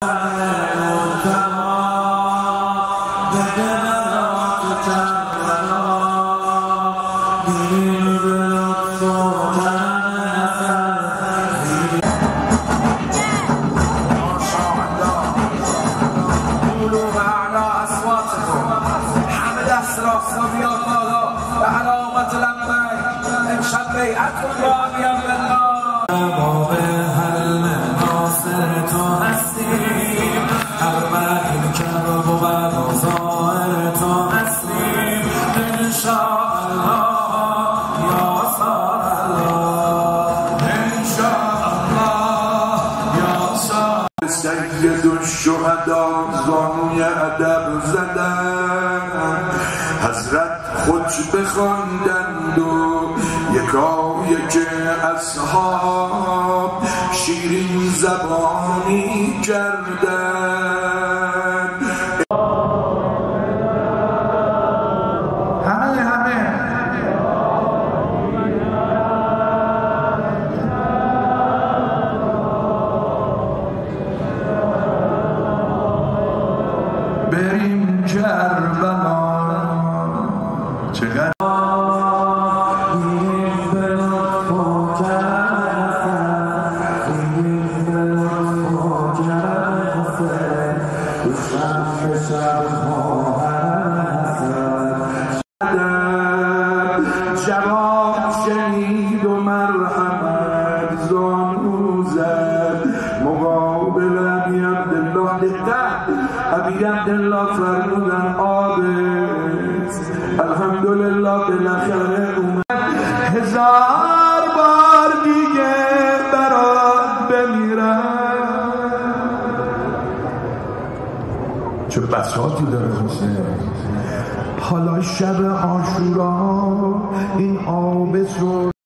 سید الشهدا زانوی ادب زدن، حضرت خطبه بخواندند و یکایک اصحاب شیرین زبانی کردند. بریم کربلا چقدر جواب شنید و مرحمت زانو زد مقابل ابی عبدالله. دقت، ابی عبدالله فرمودن آبس الحمدلله بالاخره اومد. 1000 بار دیگه برات بمیرم. چه بساطی داره حسین. حالا شب عاشورا این آبس رو